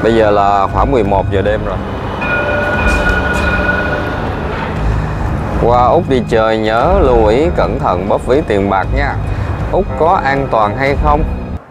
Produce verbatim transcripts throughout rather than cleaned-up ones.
Bây giờ là khoảng mười một giờ đêm rồi. Qua Úc đi chơi nhớ lưu ý cẩn thận bóp ví tiền bạc nha. Úc có an toàn hay không?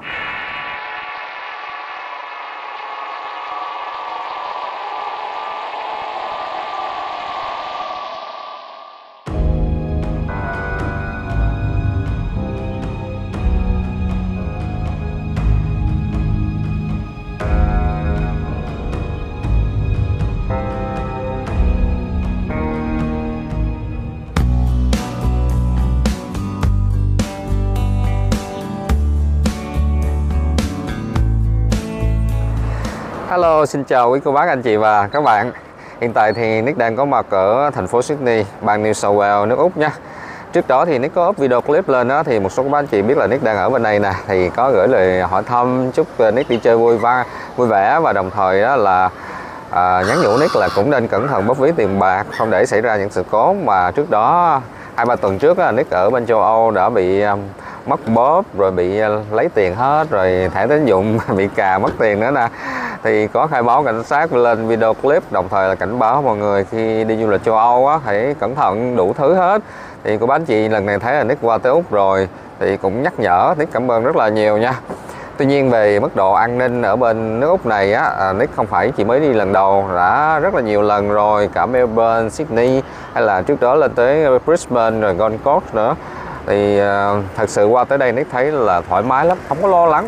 Hello, xin chào quý cô bác, anh chị và các bạn. Hiện tại thì Nick đang có mặt ở thành phố Sydney, bang New South Wales, nước Úc nha. Trước đó thì Nick có up video clip lên đó, thì một số các bác anh chị biết là Nick đang ở bên đây nè, thì có gửi lời hỏi thăm chúc Nick đi chơi vui va vui vẻ, và đồng thời đó là à, nhắn nhủ Nick là cũng nên cẩn thận bóp ví tiền bạc, không để xảy ra những sự cố mà trước đó hai ba tuần trước Nick ở bên châu Âu đã bị um, mất bóp, rồi bị lấy tiền hết, rồi thẻ tín dụng bị cà mất tiền nữa nè. Thì có khai báo cảnh sát lên video clip, đồng thời là cảnh báo mọi người khi đi du lịch châu Âu á, hãy cẩn thận đủ thứ hết. Thì cô bác anh chị lần này thấy là Nick qua tới Úc rồi thì cũng nhắc nhở, Nick cảm ơn rất là nhiều nha. Tuy nhiên về mức độ an ninh ở bên nước Úc này á, Nick không phải chỉ mới đi lần đầu, đã rất là nhiều lần rồi, cả Melbourne, Sydney hay là trước đó lên tới Brisbane rồi Gold Coast nữa. Thì uh, thật sự qua tới đây Nick thấy là thoải mái lắm, không có lo lắng,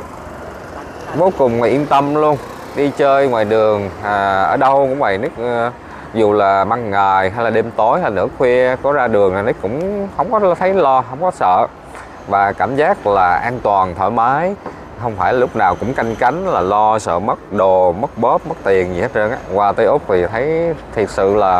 vô cùng là yên tâm luôn. Đi chơi ngoài đường à, ở đâu cũng vậy, Nick uh, dù là ban ngày hay là đêm tối hay nửa khuya có ra đường là Nick cũng không có thấy lo, không có sợ, và cảm giác là an toàn thoải mái, không phải lúc nào cũng canh cánh là lo sợ mất đồ, mất bóp, mất tiền gì hết trơn á. Qua tới Úc thì thấy thiệt sự là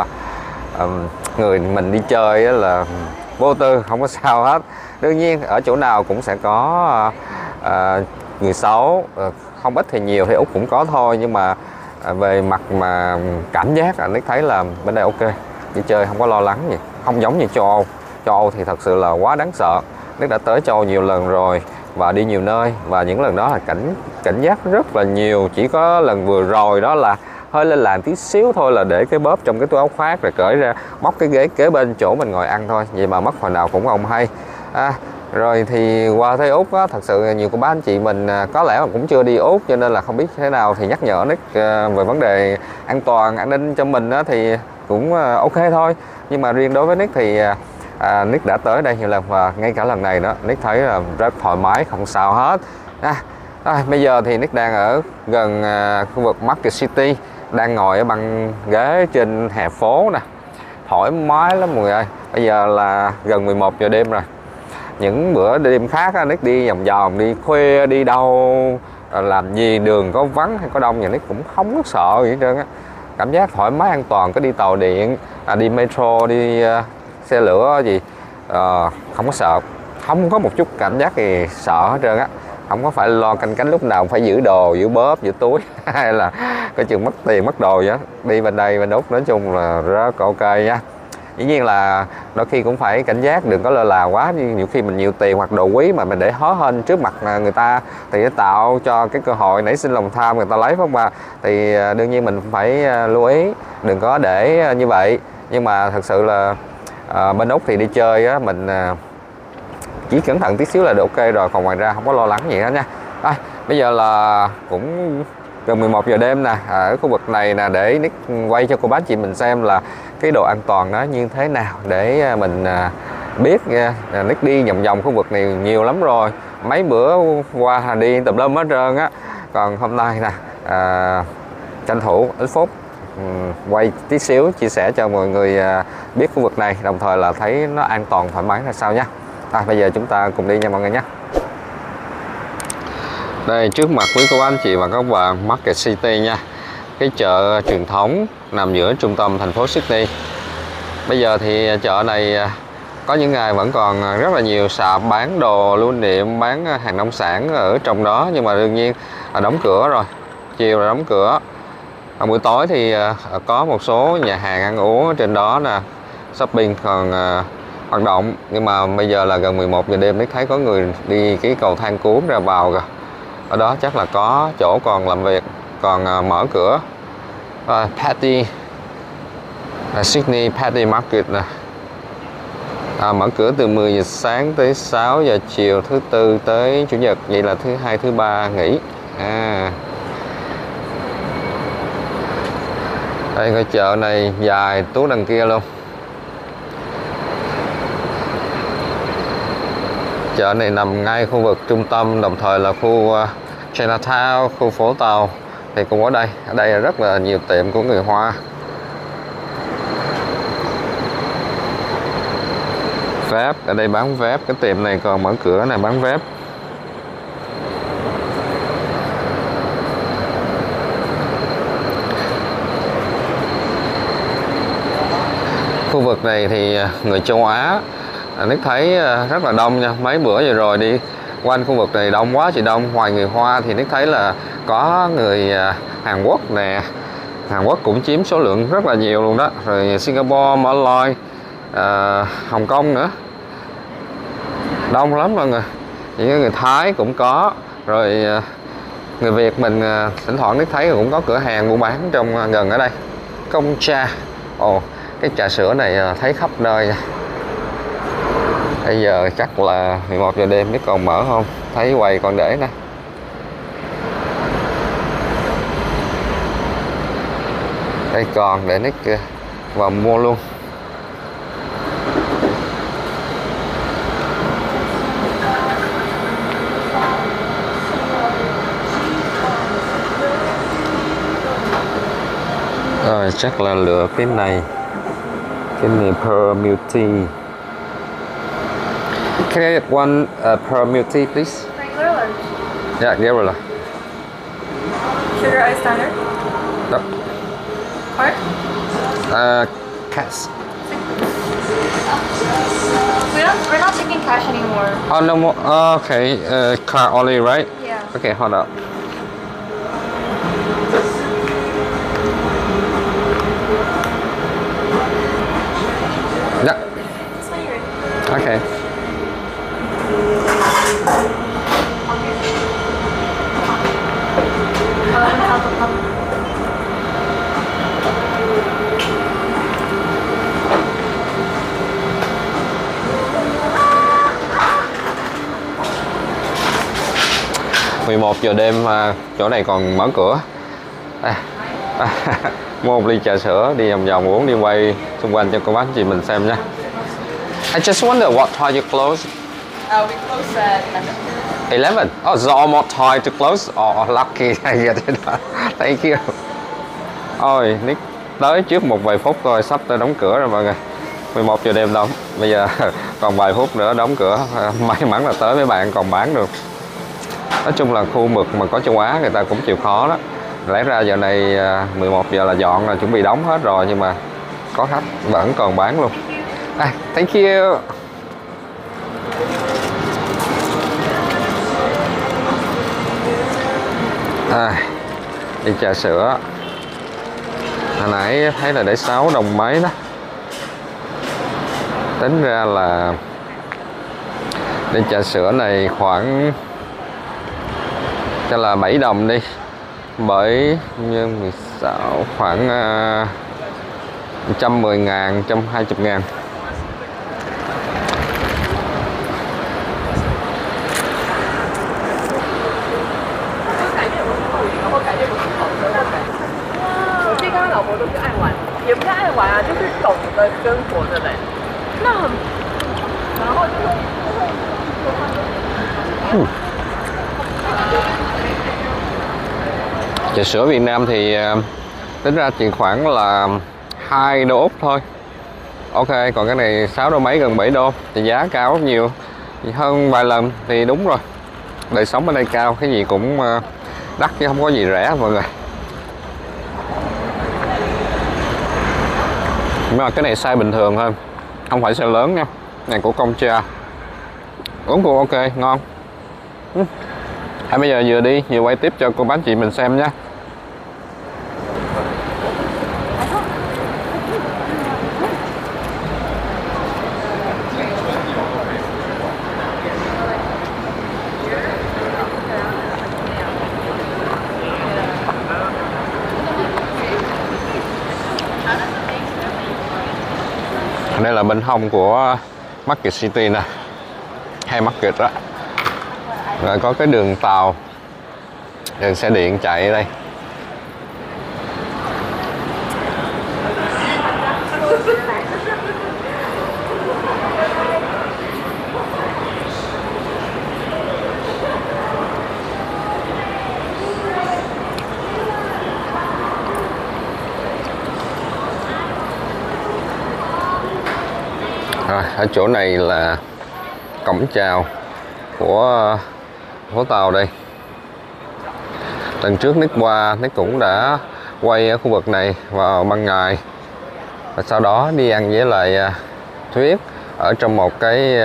um, người mình đi chơi là vô tư, không có sao hết. Đương nhiên ở chỗ nào cũng sẽ có uh, uh, người xấu, uh, không ít thì nhiều thì Úc cũng có thôi, nhưng mà uh, về mặt mà cảm giác là Nick thấy là bên đây ok, đi chơi không có lo lắng gì, không giống như châu Âu. Châu Âu thì thật sự là quá đáng sợ. Nick đã tới châu Âu nhiều lần rồi và đi nhiều nơi, và những lần đó là cảnh cảnh giác rất là nhiều. Chỉ có lần vừa rồi đó là hơi lên làn tí xíu thôi là để cái bóp trong cái túi áo khoác rồi cởi ra bóc cái ghế kế bên chỗ mình ngồi ăn thôi, vậy mà mất phần nào cũng không hay. À, rồi thì qua tới Úc á, thật sự nhiều cô bác anh chị mình có lẽ là cũng chưa đi Úc cho nên là không biết thế nào, thì nhắc nhở Nick về vấn đề an toàn an ninh cho mình á, thì cũng ok thôi. Nhưng mà riêng đối với Nick thì à, Nick đã tới đây nhiều lần, và ngay cả lần này đó Nick thấy là rất thoải mái, không sao hết. À, à, bây giờ thì Nick đang ở gần à, khu vực Market City, đang ngồi ở băng ghế trên hè phố nè, thoải mái lắm mọi người ơi. Bây giờ là gần mười một giờ đêm rồi. Những bữa đêm khác á, Nick đi vòng vòng, đi khuya, đi đâu làm gì đường có vắng hay có đông, nhà Nick cũng không có sợ gì hết trơn á. Cảm giác thoải mái an toàn, có đi tàu điện, à, đi metro, đi uh, xe lửa gì uh, không có sợ, không có một chút cảm giác gì sợ hết trơn á. Không có phải lo canh cánh lúc nào phải giữ đồ, giữ bóp, giữ túi hay là coi chừng mất tiền mất đồ vậy. Đi bên đây bên Úc nói chung là rất ok nha. Dĩ nhiên là đôi khi cũng phải cảnh giác, đừng có lơ là quá. Nhiều khi mình nhiều tiền hoặc đồ quý mà mình để hó hên trước mặt người ta thì nó tạo cho cái cơ hội nảy sinh lòng tham, người ta lấy, phải không ạ? Thì đương nhiên mình phải lưu ý đừng có để như vậy. Nhưng mà thật sự là à, bên Úc thì đi chơi á, mình à, chỉ cẩn thận tí xíu là được ok rồi, còn ngoài ra không có lo lắng gì hết nha. À, bây giờ là cũng gần mười một giờ đêm nè, ở khu vực này nè, để Nick quay cho cô bác chị mình xem là cái độ an toàn nó như thế nào, để mình à, biết nha. Nick đi vòng vòng khu vực này nhiều lắm rồi, mấy bữa qua đi tùm lum hết trơn á. Còn hôm nay nè à, tranh thủ ít phút um, quay tí xíu chia sẻ cho mọi người à, biết khu vực này, đồng thời là thấy nó an toàn thoải mái là sao nha. À, bây giờ chúng ta cùng đi nha mọi người nhé. Đây trước mặt quý cô anh chị và các bạn, Market City nha, cái chợ truyền thống nằm giữa trung tâm thành phố Sydney. Bây giờ thì chợ này có những ngày vẫn còn rất là nhiều sạp bán đồ lưu niệm, bán hàng nông sản ở trong đó, nhưng mà đương nhiên là đóng cửa rồi, chiều là đóng cửa. Ở buổi tối thì có một số nhà hàng ăn uống ở trên đó nè, shopping còn hoạt động. Nhưng mà bây giờ là gần mười một giờ đêm, Nick thấy có người đi cái cầu thang cuốn ra vào kìa. Ở đó chắc là có chỗ còn làm việc. còn à, mở cửa. à, Patty à, Sydney Patty Market nè. À, mở cửa từ mười giờ sáng tới sáu giờ chiều, thứ tư tới chủ nhật, vậy là thứ hai thứ ba nghỉ. À, đây coi chợ này dài tuốt đằng kia luôn. Chợ này nằm ngay khu vực trung tâm, đồng thời là khu uh, Chinatown, khu phố tàu thì cũng ở đây. Ở đây rất là nhiều tiệm của người Hoa. Vép, ở đây bán vép, cái tiệm này còn mở cửa này bán vép. Khu vực này thì người châu Á Nick thấy rất là đông nha. Mấy bữa vừa rồi đi quanh khu vực này đông quá chị đông. Ngoài người Hoa thì Nick thấy là có người Hàn Quốc nè. Hàn Quốc cũng chiếm số lượng rất là nhiều luôn đó. Rồi Singapore, Malai, à, Hồng Kông nữa. Đông lắm mọi người. Những người Thái cũng có. Rồi người Việt mình thỉnh thoảng Nick thấy cũng có cửa hàng buôn bán trong gần ở đây. Công Cha. Ồ, cái trà sữa này thấy khắp nơi nha. Bây giờ chắc là mười một giờ đêm biết còn mở không? Thấy quầy còn để nè. Đây còn để Nick vào mua luôn. Rồi chắc là lựa cái này. Cái này Pearl Milk Tea. Can I get one uh, Pearl Milk Tea, please? Regular or? Yeah, regular. Sugar ice standard? No. Card? Uh, cash. We don't, we're not taking cash anymore. Oh, no more. Oh, okay, uh, card only, right? Yeah. Okay, hold up. Yeah. That's when you're ready. Okay. Um, half a cup. mười một giờ đêm mà chỗ này còn mở cửa. À, à, mua một ly trà sữa đi vòng vòng uống, đi quay xung quanh cho cô bác chị mình xem nha. I just wonder what time you close. Uh, we close at eleven. eleven. Oh, so almost time to close. Oh, lucky. Thank you. Ôi, Nick tới trước một vài phút rồi, sắp tới đóng cửa rồi mọi người. mười một giờ đêm đóng. Bây giờ còn vài phút nữa đóng cửa. May mắn là tới mấy bạn còn bán được. Nói chung là khu vực mà có châu Á người ta cũng chịu khó đó. Lẽ ra giờ này mười một giờ là dọn, là chuẩn bị đóng hết rồi, nhưng mà có khách vẫn còn bán luôn. À, thank you. À, đi trà sữa. Hồi nãy thấy là để sáu đồng mấy đó. Tính ra là đi trà sữa này khoảng cho là bảy đồng đi. Bởi nhân mười sáu khoảng uh, một trăm mười ngàn, một trăm hai mươi ngàn. Trà sữa Việt Nam thì tính ra chỉ khoảng là hai đô Úc thôi. Ok, còn cái này sáu đô mấy, gần bảy đô thì giá cao rất nhiều, hơn vài lần thì đúng rồi. Đời sống ở đây cao, cái gì cũng đắt chứ không có gì rẻ mọi người. Nhưng mà cái này size bình thường thôi, không phải size lớn nha. Này của Công Cha. Uống cũng ok, ngon. À, bây giờ vừa đi vừa quay tiếp cho cô bác chị mình xem nhé. Đây là bên hông của Market City nè, hay Market đó. Rồi có cái đường tàu, đường xe điện chạy ở đây. Rồi, ở chỗ này là cổng chào của phố tàu đây. Lần trước Nick qua, Nick cũng đã quay ở khu vực này vào ban ngày, và sau đó đi ăn với lại Thuyết ở trong một cái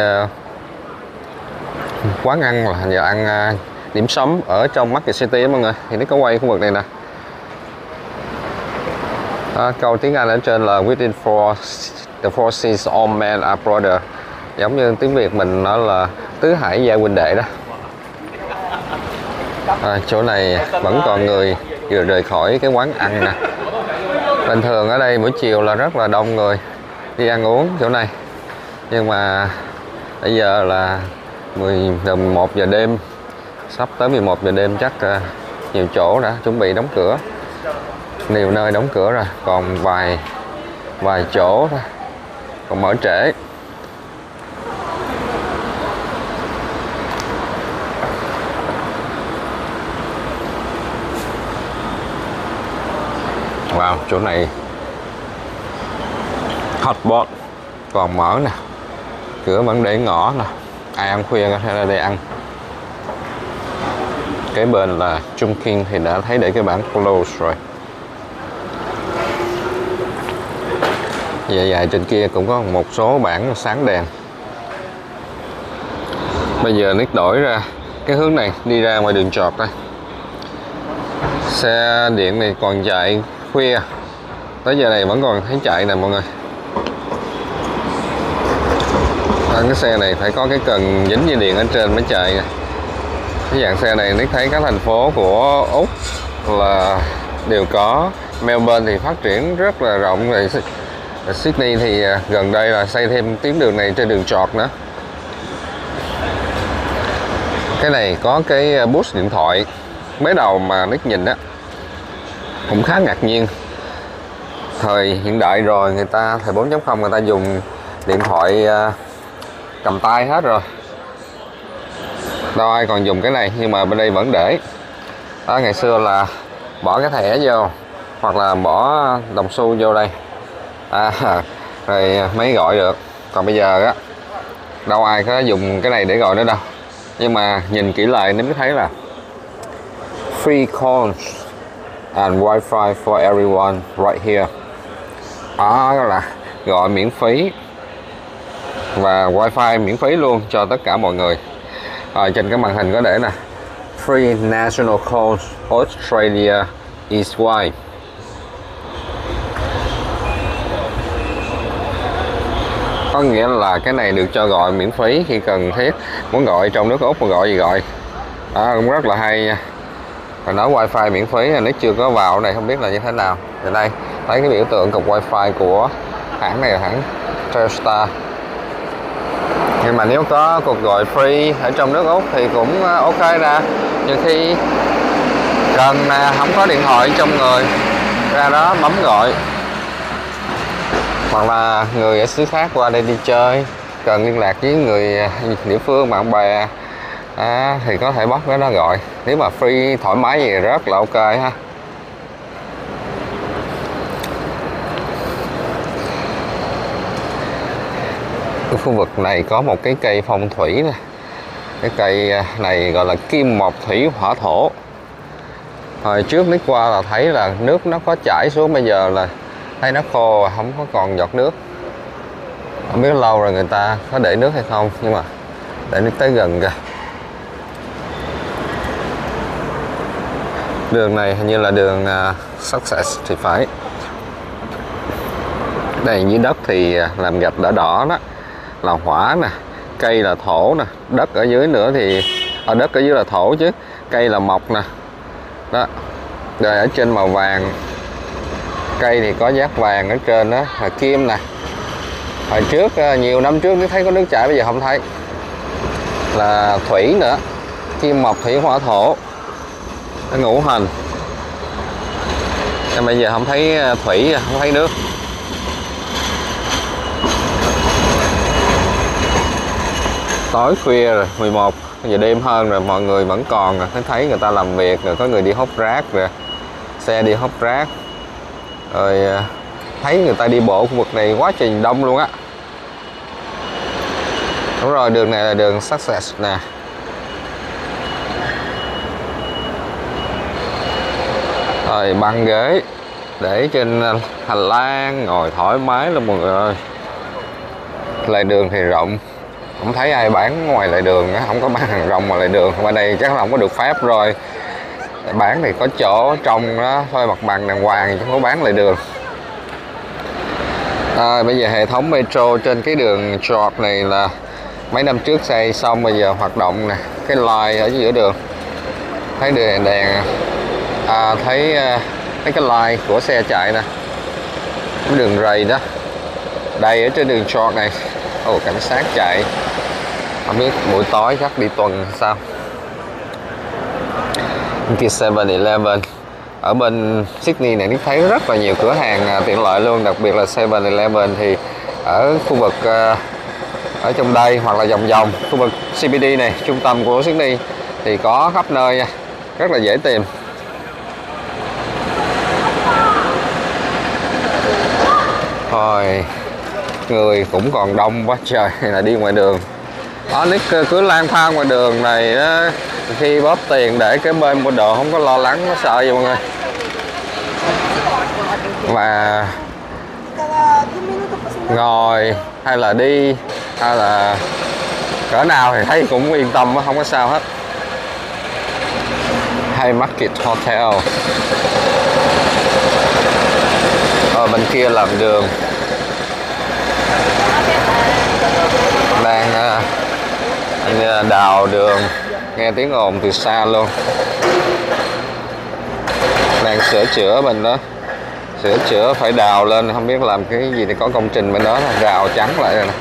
quán ăn là giờ ăn điểm sống ở trong Market City mọi người. Thì Nick có quay khu vực này nè. À, câu tiếng Anh ở trên là within four the four seas all men are brother, giống như tiếng Việt mình nói là tứ hải gia huynh đệ đó. À, chỗ này vẫn còn người vừa rời khỏi cái quán ăn nè. Bình thường ở đây buổi chiều là rất là đông người đi ăn uống chỗ này, nhưng mà bây giờ là mười một giờ đêm, sắp tới mười một giờ đêm, chắc nhiều chỗ đã chuẩn bị đóng cửa, nhiều nơi đóng cửa rồi, còn vài vài chỗ thôi còn mở trễ. Wow, chỗ này hotpot còn mở nè, cửa vẫn để ngõ nè, ai ăn khuya có thể ra đây ăn. Kế bên là Trung King thì đã thấy để cái bảng close rồi. Dài dài trên kia cũng có một số bảng sáng đèn. Bây giờ Nick đổi ra cái hướng này, đi ra ngoài đường Chọt đây. Xe điện này còn chạy khuya, tới giờ này vẫn còn thấy chạy nè mọi người. À, cái xe này phải có cái cần dính dây điện ở trên mới chạy nè. Cái dạng xe này Nick thấy các thành phố của Úc là đều có. Melbourne thì phát triển rất là rộng rồi. Sydney thì gần đây là xây thêm tuyến đường này trên đường Chọt nữa. Cái này có cái booth điện thoại. Mới đầu mà Nick nhìn á cũng khá ngạc nhiên. Thời hiện đại rồi, người ta thời bốn chấm không người ta dùng điện thoại cầm tay hết rồi, đâu ai còn dùng cái này, nhưng mà bên đây vẫn để. Đó, ngày xưa là bỏ cái thẻ vô hoặc là bỏ đồng xu vô đây à, rồi mới gọi được. Còn bây giờ á đâu ai có dùng cái này để gọi nữa đâu. Nhưng mà nhìn kỹ lại nên mới thấy là free calls and wifi for everyone right here. Đó là gọi miễn phí và wifi miễn phí luôn cho tất cả mọi người. À, trên cái màn hình có để nè, free national calls Australia is wide. Có nghĩa là cái này được cho gọi miễn phí khi cần thiết, muốn gọi trong nước Úc mà gọi gì gọi. Đó, cũng rất là hay nha. Và nói wifi miễn phí, nếu chưa có vào này không biết là như thế nào. Ở đây thấy cái biểu tượng cục wifi của hãng này là hãng Telstra. Nhưng mà nếu có cuộc gọi free ở trong nước Úc thì cũng ok nè. Nhưng khi cần không có điện thoại trong người, ra đó bấm gọi. Hoặc là người ở xứ khác qua đây đi chơi, cần liên lạc với người địa phương, bạn bè à, thì có thể bóc cái đó gọi. Nếu mà free thoải mái gì rất là ok ha. Cái khu vực này có một cái cây phong thủy nè. Cái cây này gọi là kim mộc thủy hỏa thổ. Hồi trước Nick qua là thấy là nước nó có chảy xuống, bây giờ là thấy nó khô, không có còn giọt nước. Không biết lâu rồi người ta có để nước hay không, nhưng mà để Nick tới gần kìa. Đường này hình như là đường uh, Success thì phải. Đây dưới đất thì làm gạch đỏ đỏ đó là hỏa nè, cây là thổ nè, đất ở dưới nữa thì ở đất ở dưới là thổ chứ, cây là mộc nè. Đó. Rồi ở trên màu vàng, cây thì có giác vàng ở trên đó là kim nè. Hồi trước nhiều năm trước nếu thấy có nước chảy, bây giờ không thấy. Là thủy nữa, kim mộc thủy hỏa thổ, ngũ hành. Nhưng bây giờ không thấy thủy, không thấy nước. Tối khuya rồi, mười một giờ đêm hơn rồi, mọi người vẫn còn rồi. Thấy người ta làm việc rồi, có người đi hốt rác rồi, xe đi hốt rác. Rồi thấy người ta đi bộ khu vực này quá trình đông luôn á. Đúng rồi, đường này là đường Sussex nè. Rồi băng ghế để trên hành lang ngồi thoải mái luôn mọi người ơi. Lề đường thì rộng, không thấy ai bán ngoài lề đường á, không có bán hàng rong ngoài lề đường. Qua đây chắc là không có được phép rồi. Bán thì có chỗ trong đó thôi, mặt bằng đàng hoàng, chứ không có bán lề đường. À, bây giờ hệ thống metro trên cái đường George này là mấy năm trước xây xong, bây giờ hoạt động nè. Cái line ở giữa đường, thấy đèn đèn à, thấy thấy cái line của xe chạy nè, cái đường rầy đó đây ở trên đường George này. Ồ, cảnh sát chạy, không biết buổi tối chắc đi tuần sao. Kia seven eleven ở bên Sydney này, thấy rất là nhiều cửa hàng tiện lợi luôn, đặc biệt là seven eleven thì ở khu vực ở trong đây hoặc là vòng vòng khu vực xê bê đê này, trung tâm của Sydney thì có khắp nơi nha, rất là dễ tìm. Thôi người cũng còn đông quá trời là đi ngoài đường. Đó, Nick cứ lang thang ngoài đường này á, khi bóp tiền để cái bên mua đồ không có lo lắng, nó sợ gì mọi người. Và ngồi hay là đi hay là cỡ nào thì thấy cũng yên tâm, không có sao hết. Haymarket Hotel ở bên kia làm đường, đang anh đào đường, nghe tiếng ồn từ xa luôn. Đang sửa chữa bên đó, sửa chữa phải đào lên, không biết làm cái gì để có công trình bên đó, rào trắng lại rồi nè.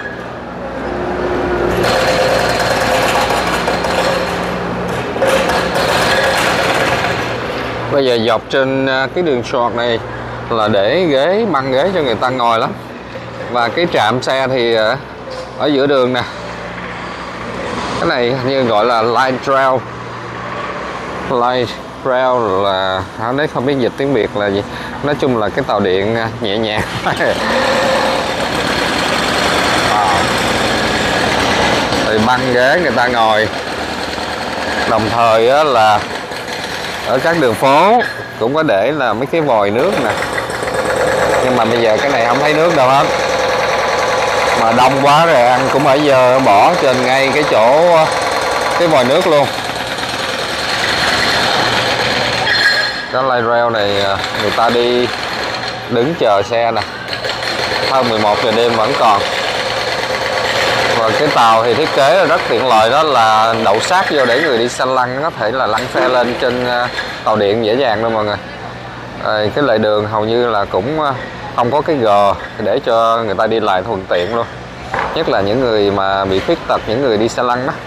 Bây giờ dọc trên cái đường George này là để ghế, băng ghế cho người ta ngồi lắm. Và cái trạm xe thì ở giữa đường nè. Cái này như gọi là light rail. Light rail là không đấy, không biết dịch tiếng Việt là gì. Nói chung là cái tàu điện nhẹ nhàng. Thì băng ghế người ta ngồi. Đồng thời á, là ở các đường phố cũng có để là mấy cái vòi nước nè, nhưng mà bây giờ cái này không thấy nước đâu hết, mà đông quá rồi ăn cũng ở giờ bỏ trên ngay cái chỗ cái vòi nước luôn. Cái light rail này người ta đi đứng chờ xe nè, hơn mười một giờ đêm vẫn còn. Và cái tàu thì thiết kế là rất tiện lợi, đó là đậu sát vô để người đi xe lăn có thể là lăn xe lên trên tàu điện dễ dàng luôn mọi người. À, cái lề đường hầu như là cũng không có cái gờ để cho người ta đi lại thuận tiện luôn, nhất là những người mà bị khuyết tật, những người đi xe lăn đó.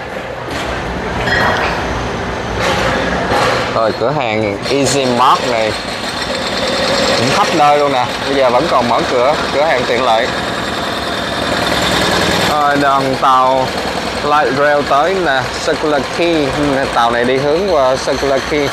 Rồi cửa hàng Easy Mart này cũng khắp nơi luôn nè, bây giờ vẫn còn mở cửa, cửa hàng tiện lợi. Rồi đoàn tàu light rail tới nè, Circular Quay, tàu này đi hướng qua Circular Quay.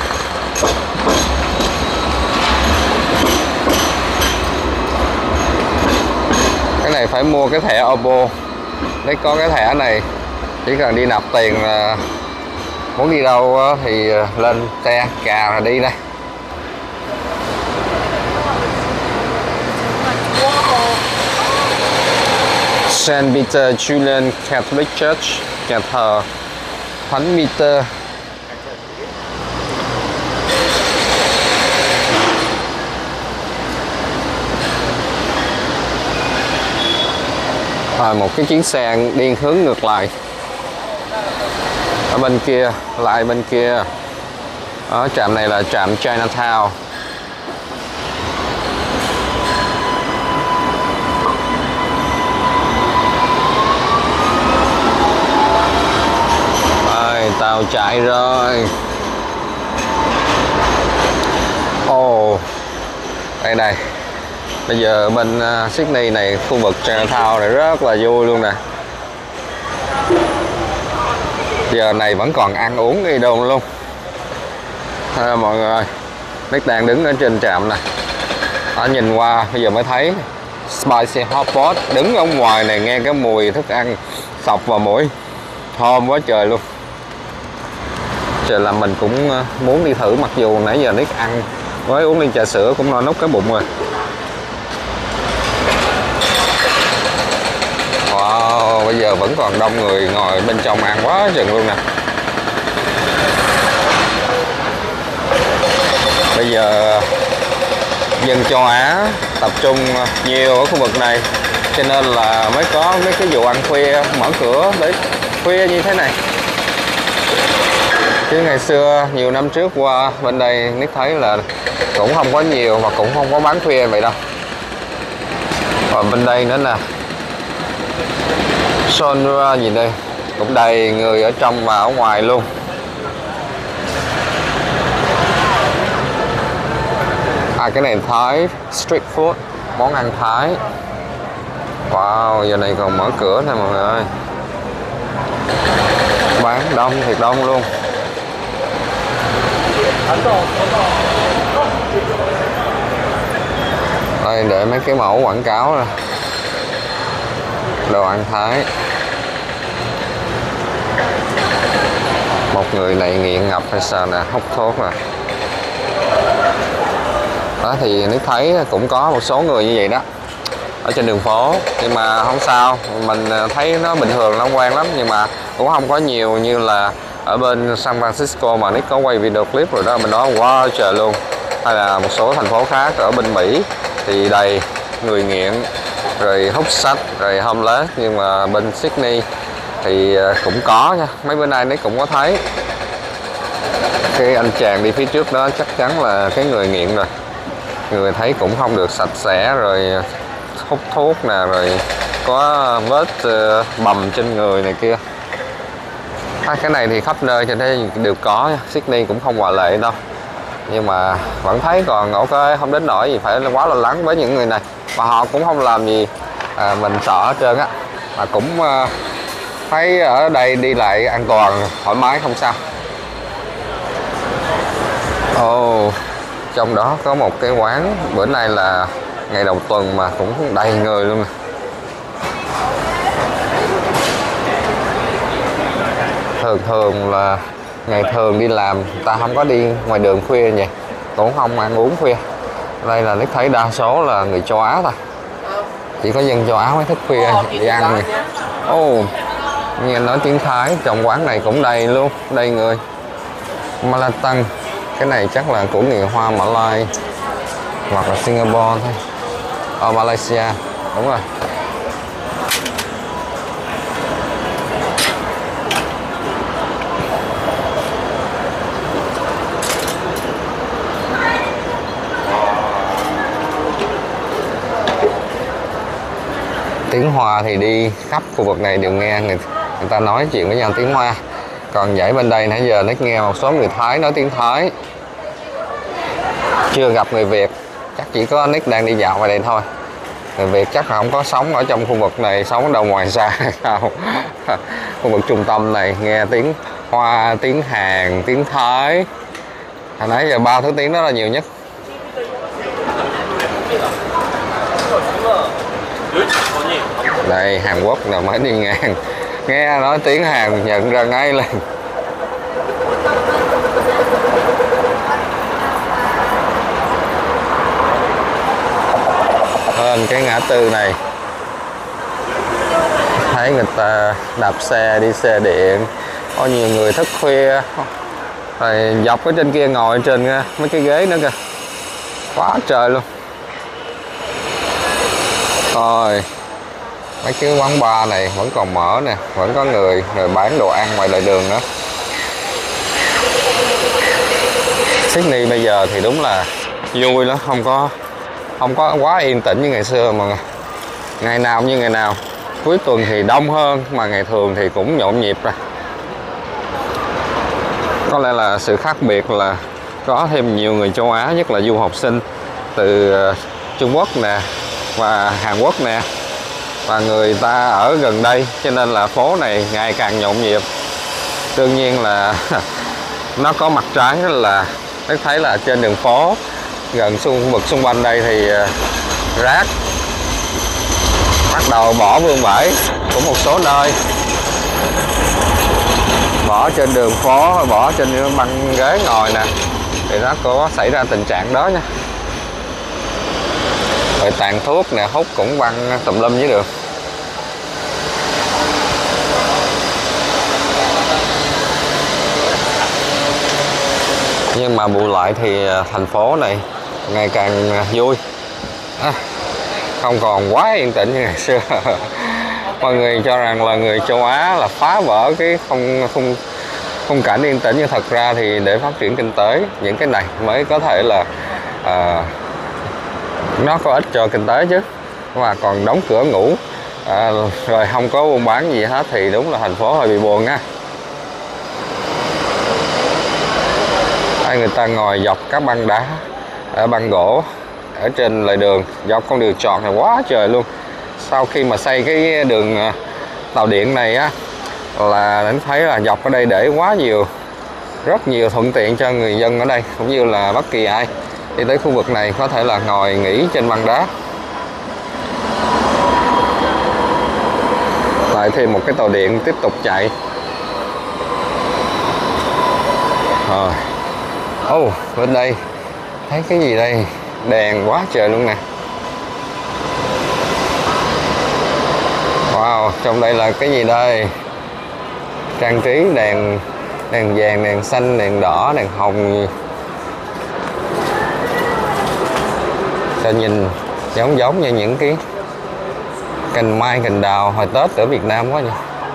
Cái này phải mua cái thẻ Oppo, để có cái thẻ này chỉ cần đi nạp tiền là muốn đi đâu thì lên xe cà là đi đây. Saint Peter Julian Catholic Church, nhà thờ Thánh Peter. Rồi một cái chuyến xe đi hướng ngược lại ở bên kia, lại bên kia. Ở trạm này là trạm Chinatown. Ôi, tàu chạy rồi. Ồ, oh, đây này. Bây giờ bên uh, Sydney này, khu vực Chinatown này rất là vui luôn nè. Giờ này vẫn còn ăn uống đi đâu luôn. À, mọi người ơi, Nick đang đứng ở trên trạm nè. Đó, nhìn qua bây giờ mới thấy Spicy Hot Pot đứng ở ngoài này, nghe cái mùi thức ăn sộc vào mũi, thơm quá trời luôn. Trời, là mình cũng muốn đi thử, mặc dù nãy giờ Nick ăn với uống ly trà sữa cũng no nút cái bụng rồi. Wow, bây giờ vẫn còn đông người ngồi bên trong ăn quá chừng luôn nè. Bây giờ dân châu Á tập trung nhiều ở khu vực này, cho nên là mới có mấy cái vụ ăn khuya, mở cửa để khuya như thế này. Chứ ngày xưa nhiều năm trước qua bên đây Nick thấy là cũng không có nhiều và cũng không có bán khuya vậy đâu. Còn bên đây nữa nè, Sonra gì đây, cũng đầy người ở trong và ở ngoài luôn. À, cái này Thái street food, món ăn Thái. Wow, giờ này còn mở cửa nè mọi người ơi. Bán đông thiệt đông luôn. Đây để mấy cái mẫu quảng cáo nè, đồ ăn Thái. Một người này nghiện ngập hay sao nè, hút thuốc nè. Đó thì Nick thấy cũng có một số người như vậy đó ở trên đường phố, nhưng mà không sao, mình thấy nó bình thường, nó quen lắm, nhưng mà cũng không có nhiều như là ở bên San Francisco mà Nick có quay video clip rồi đó, bên đó quá trời luôn. Hay là một số thành phố khác ở bên Mỹ thì đầy người nghiện rồi hút sách rồi homeless, nhưng mà bên Sydney thì cũng có nha. Mấy bữa nay Nick cũng có thấy cái anh chàng đi phía trước đó chắc chắn là cái người nghiện rồi. Người thấy cũng không được sạch sẽ, rồi hút thuốc nè, rồi có vết bầm trên người này kia. À, cái này thì khắp nơi trên đây đều có, Sydney cũng không ngoại lệ đâu. Nhưng mà vẫn thấy còn ok, không đến nỗi gì phải quá lo lắng với những người này. Và họ cũng không làm gì à, mình sợ hết trơn á. Mà cũng uh, thấy ở đây đi lại an toàn, thoải mái, không sao. Ồ, oh, trong đó có một cái quán, bữa nay là ngày đầu tuần mà cũng đầy người luôn nè. Thường thường là ngày thường đi làm người ta không có đi ngoài đường khuya vậy, cũng không ăn uống khuya. Đây là Nick thấy đa số là người châu Á thôi, chỉ có dân châu Á mới thích khuya đi ăn này. Ồ, oh, nghe nói tiếng Thái, trong quán này cũng đầy luôn, đầy người. Malatang, cái này chắc là của người Hoa Mã Lai hoặc là Singapore thôi. Ở Malaysia, đúng rồi. Tiếng Hoa thì đi khắp khu vực này đều nghe người, người ta nói chuyện với nhau tiếng Hoa. Còn vậy bên đây nãy giờ nó nghe một số người Thái nói tiếng Thái. Chưa gặp người Việt, chắc chỉ có Nick đang đi dạo ngoài đây thôi. Người Việt chắc là không có sống ở trong khu vực này, sống ở đâu ngoài xa hay sao. Khu vực trung tâm này nghe tiếng Hoa, tiếng Hàn, tiếng Thái. Hồi nãy giờ ba thứ tiếng đó là nhiều nhất. Đây Hàn Quốc là mới đi ngang, nghe nói tiếng Hàn nhận ra ngay lên. Lên cái ngã tư này thấy người ta đạp xe, đi xe điện, có nhiều người thức khuya, rồi dọc ở trên kia ngồi trên mấy cái ghế nữa kìa, quá trời luôn. Rồi mấy cái quán bar này vẫn còn mở nè, vẫn có người rồi bán đồ ăn ngoài lề đường nữa. Sydney bây giờ thì đúng là vui lắm, không có không có quá yên tĩnh như ngày xưa mà ngày nào như ngày nào. Cuối tuần thì đông hơn, mà ngày thường thì cũng nhộn nhịp rồi. có lẽ là sự khác biệt là có thêm nhiều người châu Á, nhất là du học sinh từ Trung Quốc nè và Hàn Quốc nè, và người ta ở gần đây, cho nên là phố này ngày càng nhộn nhịp. Đương nhiên là nó có mặt trái là Đức thấy là trên đường phố gần xung khu vực xung quanh đây thì rác bắt đầu bỏ vương vãi của một số nơi, bỏ trên đường phố, bỏ trên những băng ghế ngồi nè, thì nó có xảy ra tình trạng đó nha. Rồi tàn thuốc nè, hút cũng văng tùm lum dưới đường. Nhưng mà bù lại thì thành phố này ngày càng vui, à, không còn quá yên tĩnh như ngày xưa. Mọi người cho rằng là người châu Á là phá vỡ cái không không khung cảnh yên tĩnh, nhưng thật ra thì để phát triển kinh tế, những cái này mới có thể là à, nó có ích cho kinh tế chứ. Mà còn đóng cửa ngủ à, rồi không có buôn bán gì hết thì đúng là thành phố hơi bị buồn nha. Hai người ta ngồi dọc các băng đá, ở băng gỗ ở trên lề đường, dọc con đường tròn này quá trời luôn. Sau khi mà xây cái đường tàu điện này á, là đánh thấy là dọc ở đây để quá nhiều, rất nhiều thuận tiện cho người dân ở đây, cũng như là bất kỳ ai đi tới khu vực này có thể là ngồi nghỉ trên băng đá. Lại thêm một cái tàu điện tiếp tục chạy. Rồi, oh, bên đây thấy cái gì đây, đèn quá trời luôn nè. Wow, trong đây là cái gì đây? Trang trí đèn, đèn vàng, đèn xanh, đèn đỏ, đèn hồng, cho nhìn giống giống như những cái cành mai, cành đào hồi Tết ở Việt Nam quá nhỉ.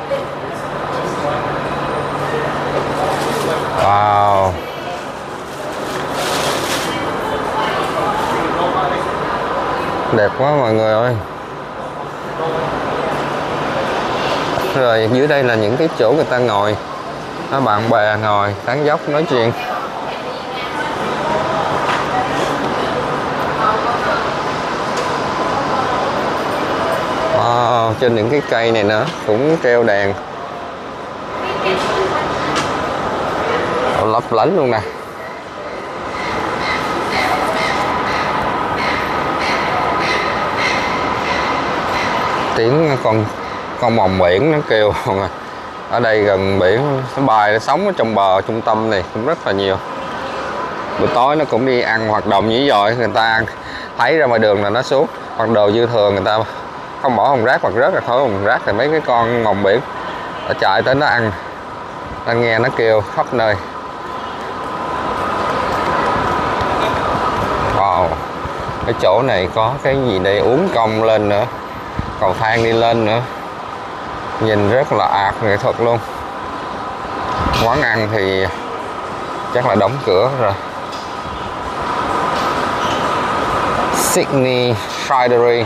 Wow, đẹp quá mọi người ơi. Rồi dưới đây là những cái chỗ người ta ngồi, bạn bè ngồi tán dóc nói chuyện. Wow, trên những cái cây này nữa cũng treo đèn lấp lánh luôn nè. Tiếng con con mòng biển nó kêu. Ở đây gần biển, nó bài nó sống ở trong bờ trung tâm này cũng rất là nhiều. Buổi tối nó cũng đi ăn hoạt động dữ dội, người ta ăn, thấy ra ngoài đường là nó xuống, hoặc đồ dư thừa người ta không bỏ thùng rác hoặc rớt ra khỏi thùng rác thì mấy cái con mòng biển nó chạy tới nó ăn. Ta nghe nó kêu khắp nơi. Wow, cái chỗ này có cái gì đây, uống cong lên nữa, cầu thang đi lên nữa, nhìn rất là art nghệ thuật luôn. Quán ăn thì chắc là đóng cửa rồi. Sydney Fridery.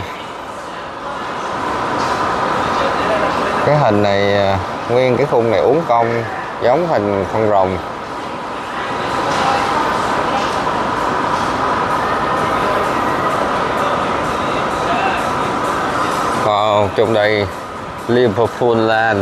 Cái hình này, nguyên cái khung này uốn cong giống hình con rồng. Wow, trong đây Liverpool Land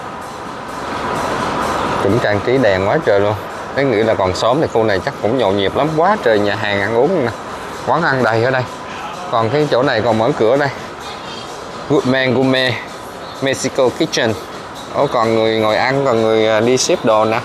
cũng trang trí đèn quá trời luôn. Thế nghĩ là còn sớm thì khu này chắc cũng nhộn nhịp lắm, quá trời nhà hàng ăn uống nè, quán ăn đầy ở đây. Còn cái chỗ này còn mở cửa đây, Goodman Gourmet Mexico Kitchen. Ồ, còn người ngồi ăn, còn người đi ship đồ nè.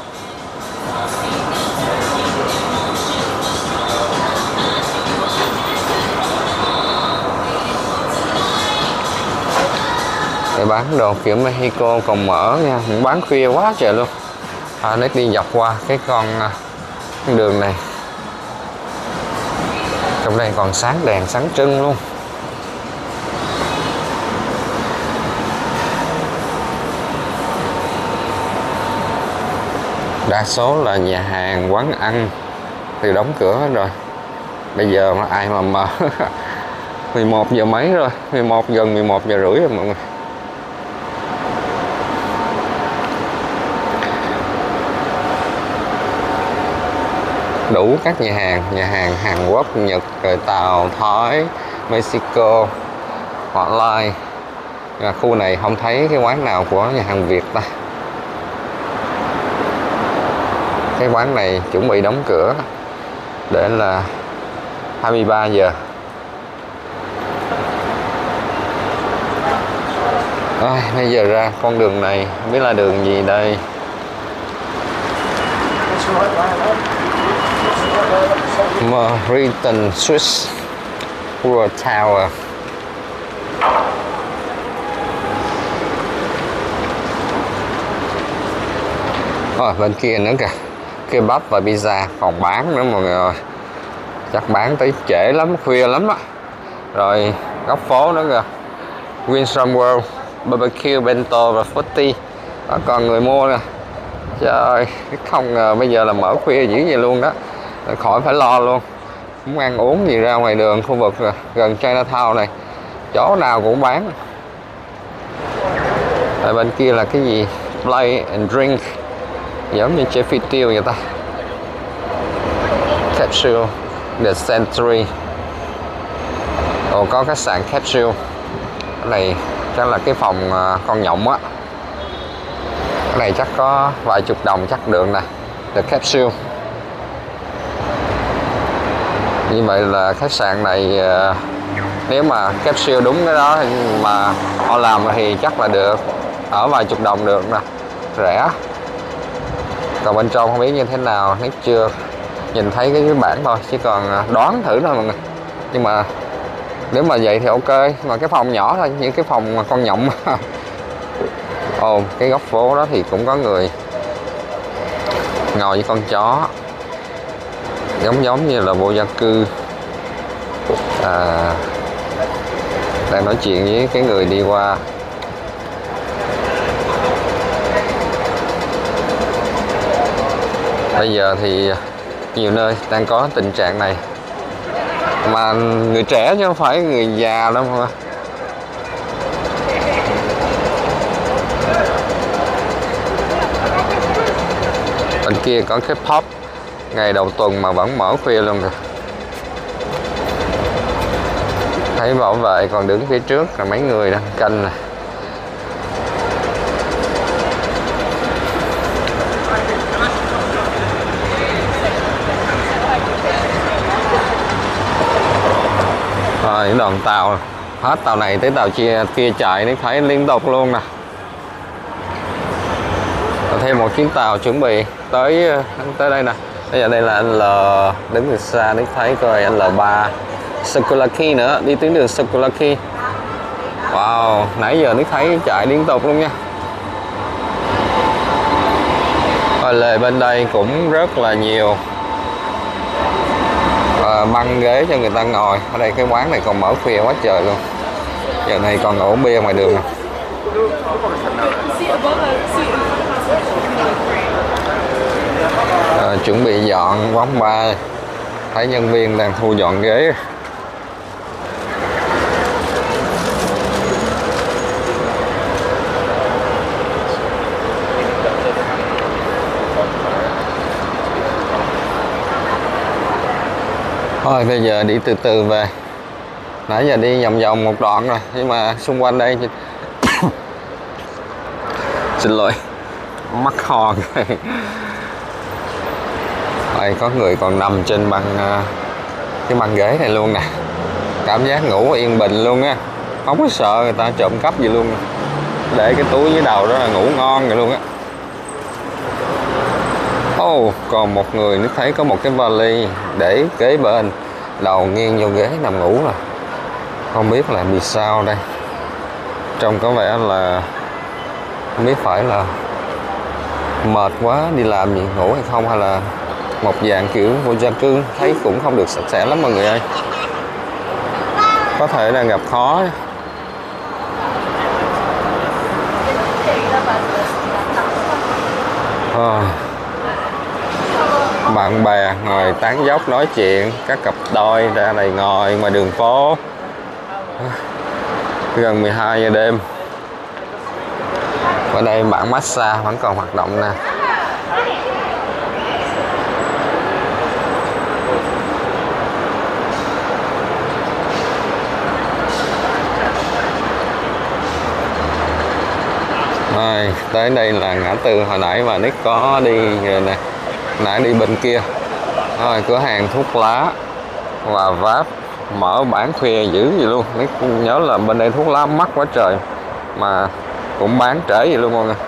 Để bán đồ kiểu Mexico còn mở nha, bán khuya quá trời luôn. À, nó đi dọc qua cái con đường này. Trong đây còn sáng đèn sáng trưng luôn. Đa số là nhà hàng, quán ăn thì đóng cửa hết rồi. Bây giờ mà ai mà mở mười một giờ mấy rồi, mười một gần mười một giờ rưỡi rồi mọi người. đủ các nhà hàng, nhà hàng Hàn Quốc, Nhật, rồi Tàu, Thái, Mexico, Họ Lai. À, khu này không thấy cái quán nào của nhà hàng Việt ta. Cái quán này chuẩn bị đóng cửa để là hai mươi ba giờ. Rồi, bây giờ ra con đường này, không biết là đường gì đây. Meriton Swiss World Tower. Rồi, bên kia nữa kìa, kebab và pizza còn bán nữa mọi người ơi. Chắc bán tới trễ lắm, khuya lắm á. Rồi góc phố nữa kìa, Winston World barbecue bento và forty. Đó, còn người mua nè. Trời, không ngờ bây giờ là mở khuya dữ vậy luôn đó. Khỏi phải lo luôn. Muốn ăn uống gì ra ngoài đường khu vực gần Chinatown này, chỗ nào cũng bán. Ở bên kia là cái gì? Play and drink, giống như chơi phi tiêu vậy ta. Capsule The Century. Ồ, có khách sạn Capsule. Cái này chắc là cái phòng con nhộng á. Cái này chắc có vài chục đồng chắc được nè. The Capsule. Như vậy là khách sạn này, nếu mà Capsule đúng cái đó mà họ làm thì chắc là được, ở vài chục đồng được nè, rẻ. Còn bên trong không biết như thế nào, nếu chưa nhìn thấy cái, cái bảng thôi, chỉ còn đoán thử thôi mọi người. Nhưng mà nếu mà vậy thì ok, mà cái phòng nhỏ thôi, những cái phòng mà con nhộng. Ồ, cái góc phố đó thì cũng có người ngồi với con chó, giống giống như là vô gia cư, à, đang nói chuyện với cái người đi qua. Bây giờ thì nhiều nơi đang có tình trạng này, mà người trẻ chứ không phải người già đâu mà. Bên kia có cái pub ngày đầu tuần mà vẫn mở khuya luôn kìa. Thấy bảo vệ còn đứng phía trước là mấy người đang canh nè. Rồi những đoàn tàu, hết tàu này tới tàu chia kia chạy, nó thấy liên tục luôn nè. Còn thêm một chuyến tàu chuẩn bị tới tới đây nè. Bây giờ đây là anh L, đứng từ xa Nick thấy coi anh L ba Sakulaki nữa, đi tuyến đường Sakulaki. Wow, nãy giờ Nick thấy chạy liên tục luôn nha. Rồi lề bên đây cũng rất là nhiều à, băng ghế cho người ta ngồi. Ở đây cái quán này còn mở khuya quá trời luôn. Giờ này còn ngủ bia ngoài đường nè. À, chuẩn bị dọn quán bar, thấy nhân viên đang thu dọn ghế. Thôi bây giờ đi từ từ về. Nãy giờ đi vòng vòng một đoạn rồi, nhưng mà xung quanh đây xin lỗi, mắc ho. Đây có người còn nằm trên băng, cái băng ghế này luôn nè. Cảm giác ngủ yên bình luôn á, không có sợ người ta trộm cắp gì luôn. Để cái túi dưới đầu đó là ngủ ngon rồi luôn á. Ồ, oh, còn một người nó thấy có một cái vali để kế bên, đầu nghiêng vô ghế nằm ngủ rồi. Không biết là vì sao đây. Trông có vẻ là không biết phải là mệt quá đi làm gì ngủ hay không, hay là một dạng kiểu vô gia cư. Thấy cũng không được sạch sẽ lắm mọi người ơi, có thể đang gặp khó. À, bạn bè ngồi tán dóc nói chuyện, các cặp đôi ra đây ngồi ngoài đường phố. Gần mười hai giờ đêm. Ở đây bảng massage vẫn còn hoạt động nè. tới đây là ngã tư hồi nãy mà Nick có đi rồi nè, nãy đi bên kia. Rồi, cửa hàng thuốc lá và vape mở bán khuya dữ gì luôn. Nick nhớ là bên đây thuốc lá mắc quá trời mà cũng bán trễ vậy luôn mọi người.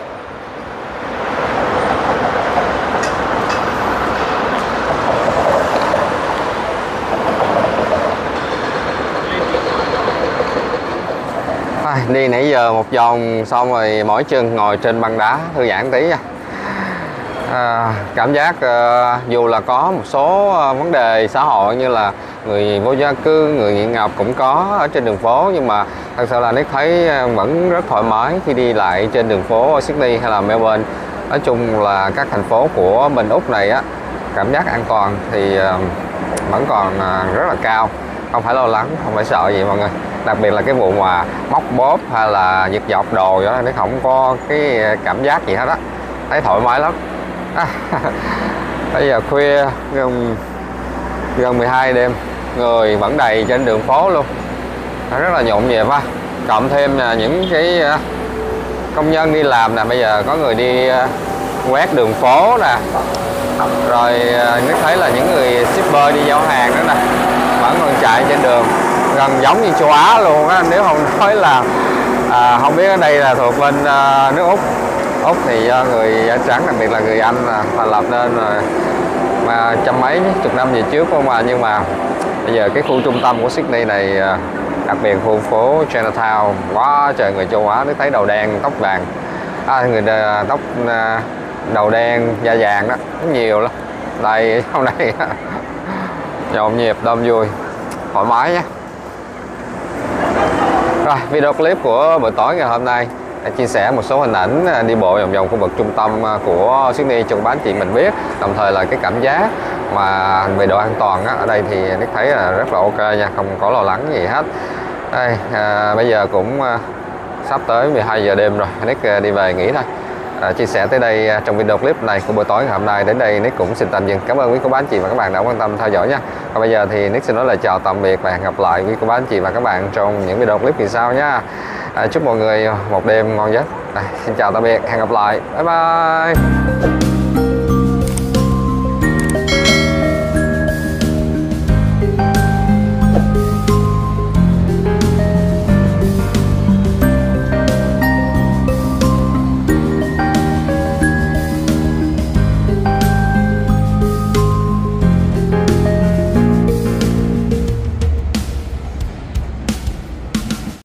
Đi nãy giờ một vòng xong rồi mỏi chân ngồi trên băng đá thư giãn tí nha. À, cảm giác à, dù là có một số à, vấn đề xã hội như là người vô gia cư, người nghiện ngập cũng có ở trên đường phố, nhưng mà thật sự là Nick thấy vẫn rất thoải mái khi đi lại trên đường phố ở Sydney hay là Melbourne. Nói chung là các thành phố của bên Úc này á, cảm giác an toàn thì à, vẫn còn à, rất là cao, không phải lo lắng, không phải sợ gì mọi người. Đặc biệt là cái vụ mà móc bóp hay là giật dọc đồ đó, nó không có cái cảm giác gì hết á, thấy thoải mái lắm. À, bây giờ khuya gần gần mười hai đêm, người vẫn đầy trên đường phố luôn, rất là nhộn nhịp á. Cộng thêm là những cái công nhân đi làm nè, bây giờ có người đi quét đường phố nè, rồi nó thấy là những người shipper đi giao hàng đó nè vẫn còn chạy trên đường, gần giống như châu Á luôn á. Nếu không nói là à, không biết ở đây là thuộc bên uh, nước Úc. Úc thì do người da trắng, đặc biệt là người Anh là thành lập nên rồi mà trăm mấy chục năm về trước không mà. Nhưng mà bây giờ cái khu trung tâm của Sydney này, đặc biệt khu phố Chinatown, quá trời người châu Á. Nó thấy đầu đen tóc vàng, à, người tóc đầu đen da vàng đó nhiều lắm, đây trong đây nhộn nhịp đông vui thoải mái nhé. Rồi, video clip của buổi tối ngày hôm nay chia sẻ một số hình ảnh đi bộ vòng vòng khu vực trung tâm của Sydney cho các anh chị mình biết, đồng thời là cái cảm giác mà về độ an toàn á, ở đây thì Nick thấy là rất là ok nha, không có lo lắng gì hết. Đây, à, bây giờ cũng à, sắp tới mười hai giờ đêm rồi, Nick à, đi về nghỉ thôi. À, chia sẻ tới đây à, trong video clip này của buổi tối ngày hôm nay. Đến đây Nick cũng xin tạm dừng. Cảm ơn quý cô bác anh chị và các bạn đã quan tâm theo dõi nha. Còn bây giờ thì Nick xin nói lời chào tạm biệt và hẹn gặp lại quý cô bác anh chị và các bạn trong những video clip kỳ sau nha. À, chúc mọi người một đêm ngon giấc. À, xin chào tạm biệt, hẹn gặp lại, bye bye.